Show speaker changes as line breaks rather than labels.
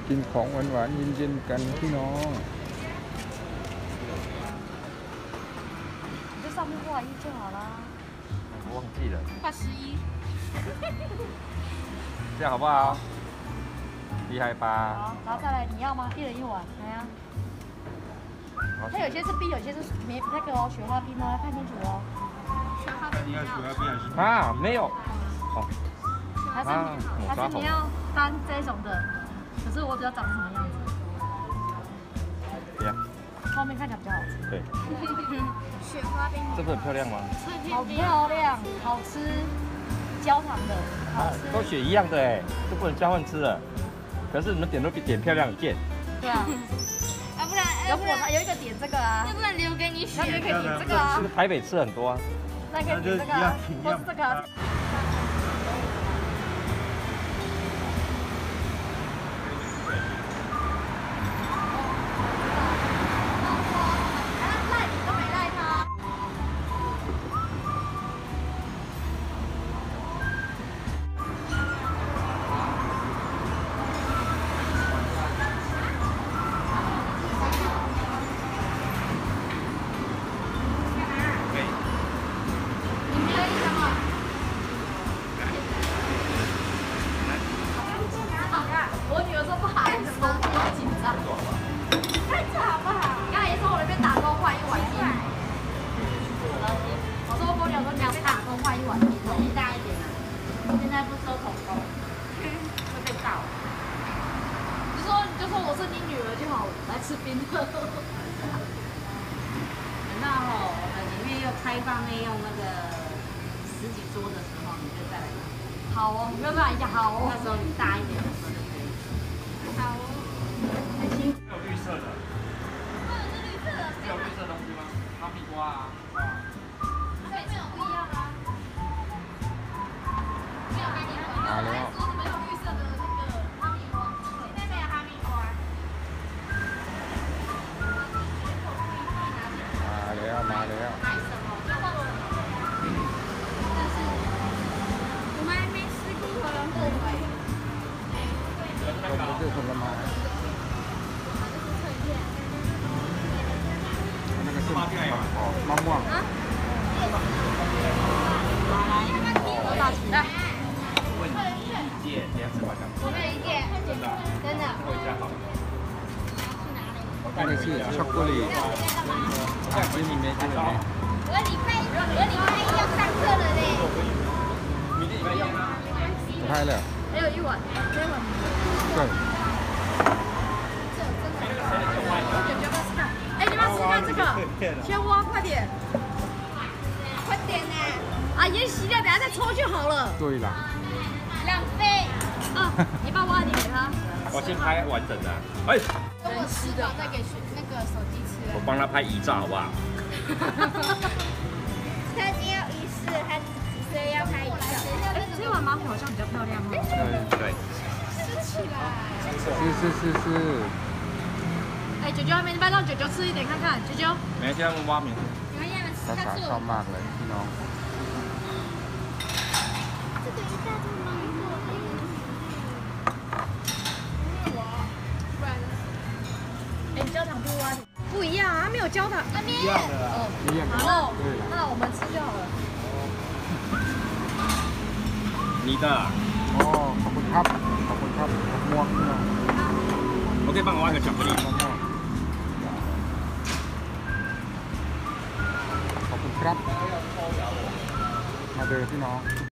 กินของหวานๆเย็นๆกันพี่น้อง
就上面画一就好啦。
我忘记了，
画11。
这样好不好？厉害吧？
好，然后再来，你要吗？一人一碗，来啊。它有些是冰，有些是没那个哦，雪花冰哦，要看清楚哦。雪花冰。
你要雪花冰还是？
啊，没有。哦，
还是你要单这种的，可是我比较长什么样子？
这样。
后面看起来比较好吃。
对。
雪花冰。
这不是很漂亮吗？
好漂亮，好吃，焦糖的，好吃。
都选一样的哎，都不能交换吃了。可是你们点都比点漂亮一件。
对啊。啊，不然有一个点这个啊，要不然留给你选，那你可以点这个啊。
这个台北吃很多啊。
那可以点这个啊，或是这个啊。我女儿说不好意思，我紧张。看这好不好？刚才也说我那边打工换一碗冰。我说我女儿说你要打工换一碗冰，年纪大一点啊，现在不收童工，会被告。你就说我是你女儿就好，来吃冰的。
等到我们里面又开放内用那个10几桌的时候，你就再来拿。
好哦，你不要这样一下，好哦。
那时候你大一点的时候就可以。
好哦。
有绿色的。有绿色的东西吗？哈密瓜啊。
每次不一样啊。没有哈密瓜。
มาแล้ว
说什么有绿色的那个哈密瓜？现在没有哈密瓜。
มาแล้ว
买什么？就忘了。但是我们还没吃过，后悔。
ผมไม่ได้ผลไม้อันนั้นก็ส้มมะม่วง
来，
问你意见，你要吃吗？
我们有一件，真的。
问一下好了。
อันนี้ชื่อช็อกโกแลตไม่มีเม็ดใช่ไหม
我礼拜一要上课了嘞。
明天礼拜一吗？
ใช่แล้ว
还有一碗，这碗。
ใช่
哎，你们要吃看这个，先挖，快点，快点呢！啊，盐洗掉，等下再抽就好了。
对啦
浪费。啊，你帮我挖点给他。
我先拍完整的。哎，
等我吃完再给那个手机吃。
我帮他拍遗照好不好？
他今天要仪式，他所以要拍一照。哎，这碗马虎好像比较漂亮哦。
对。
吃起来。
是
哎，九九还没搬到，九九吃一点看看，九九。
没这样挖名。
你们要吃，
ภาษาชอบมากเลยพี่น้อง
这个一下就能做。哎，焦糖不挖不一样啊，它没有焦糖，那边
一样的啦。
นี่ยัง
好，
对啦
那我们吃就好了。
你的，
อ๋อขอบคุณครับขอบคุณครับมะม่วงพี่น้อง
我可以帮我挖个巧克力。
มะม่วงขอบคุณครับมาเดินพี่น้อง